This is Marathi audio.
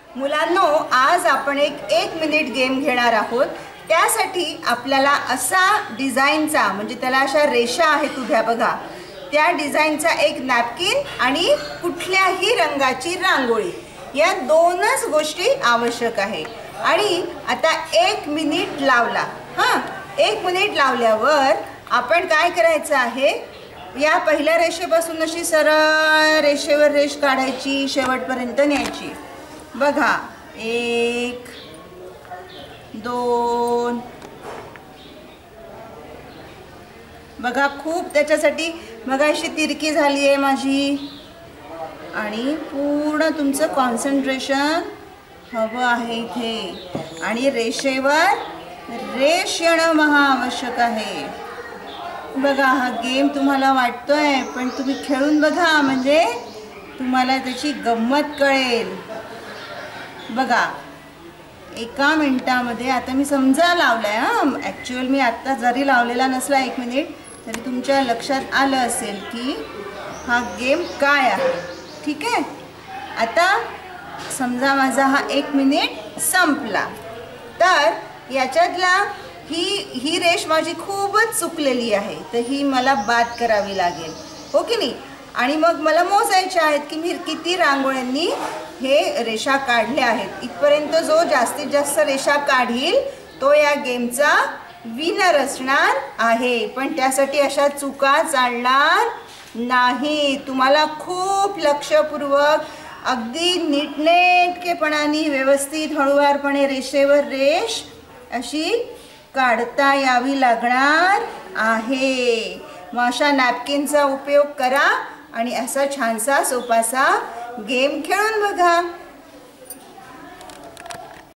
मुलांनो, आज आपण एक मिनिट गेम घेणार आहोत। त्यासाठी आपल्याला असा डिझाईनचा म्हणजे त्याला अशा रेषा आहेत उभ्या बघा, त्या डिझाईनचा एक नॅपकिन आणि कुठल्याही रंगाची रांगोळी, या दोनच गोष्टी आवश्यक आहे। आणि आता 1 मिनिट लावला। हां, 1 मिनिट लावल्यावर आपण काय करायचं आहे, या पहिल्या रेषेपासून अशी सरळ रेषेवर रेष काढायची, शेवटपर्यंत न्यायची। बघा, 1 2, बघा खूप त्याच्यासाठी बघा अशी तिरकी झाली आहे माझी, आणि पूर्ण तुमचं कॉन्सन्ट्रेशन हवं आहे इथे, आणि रेषेवर रेष येणं महाआवश्यक आहे। बघा, हा गेम तुम्हाला वाटतोय, पण तुम्ही खेळून बघा म्हणजे तुम्हाला त्याची गंमत कळेल। बघा, 1 मिनिटामध्ये आता मी समजा लावलाय। ॲक्च्युअल मी आत्ता जरी लावलेला नसला 1 मिनिट तरी तुमच्या लक्षात आलं असेल की हा गेम काय आहे। ठीक आहे, आता समजा माझा हा 1 मिनिट संपला, तर याच्यातला ही रेष माझी खूपच चुकलेली आहे, तर ही मला बाद करावी लागेल, हो की नाही। आणि मग मला मोजायचे आहेत की मी किती रांगोळ्यांनी हे रेषा काढल्या आहेत। इथपर्यंत जो जास्तीत जास्त रेषा काढील तो या गेमचा विनर असणार आहे। पण त्यासाठी अशा चुका चालणार नाही। तुम्हाला खूप लक्षपूर्वक अगदी नीटनेटकेपणाने व्यवस्थित हळूवारपणे रेषेवर रेष अशी काढता यावी लागणार आहे। मग अशा नॅपकिनचा उपयोग करा आणि असा छानसा सोपासा गेम खेळून बघा।